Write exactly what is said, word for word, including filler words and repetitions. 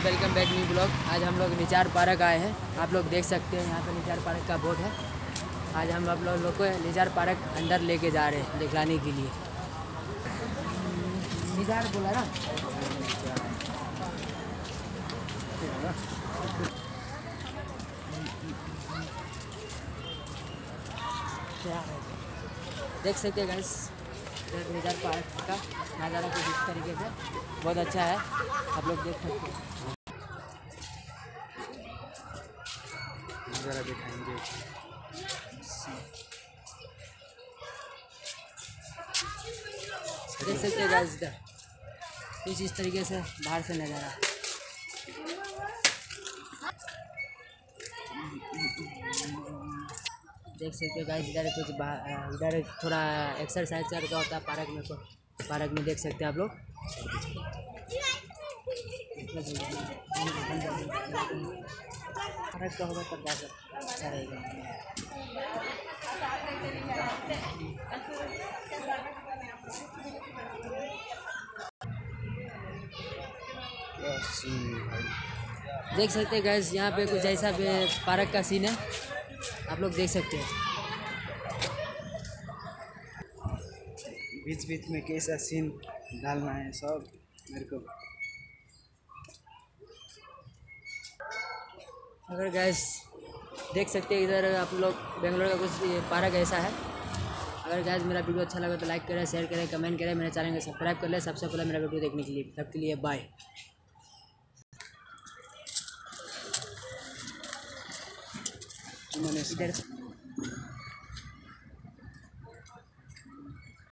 Welcome back new blog. आज हम लोग निचार पार्क आए हैं। आप लोग देख सकते हैं यहाँ पे निचार पार्क का बोर्ड है। आज हम आप लोग को निचार पार्क अंदर लेके जा रहे हैं दिखलाने के लिए। निचार बोला ना, देख सकते हैं गाइस निचार पार्क का नज़ारा कुछ इस तरीके से बहुत अच्छा है। आप लोग देख सकते हैं, नज़ारा दिखाएंगे। देख सकते हैं गाइस इधर कुछ इस तरीके से बाहर से नज़ारा। देख सकते हो गाइस इधर कुछ इधर थोड़ा एक्सरसाइज करके होता है पार्क में। तो पार्क में देख सकते हैं आप लोग। पार्क का होगा तब ज़्यादा अच्छा रहेगा। क्या सीन है भाई, देख सकते हैं गाइस यहाँ पे कुछ ऐसा पे पार्क का सीन है, आप लोग देख सकते हैं। बीच बीच में कैसा सीन डालना है सब मेरे को। अगर गैस देख सकते हैं इधर आप लोग बेंगलोर का कुछ पार्क ऐसा है। अगर गैस मेरा वीडियो अच्छा लगा तो लाइक करें, शेयर करें, कमेंट करें, मेरे चैनल को सब्सक्राइब कर लें। सबसे पहले मेरा वीडियो देखने के लिए सबके लिए बाय। मैंने इधर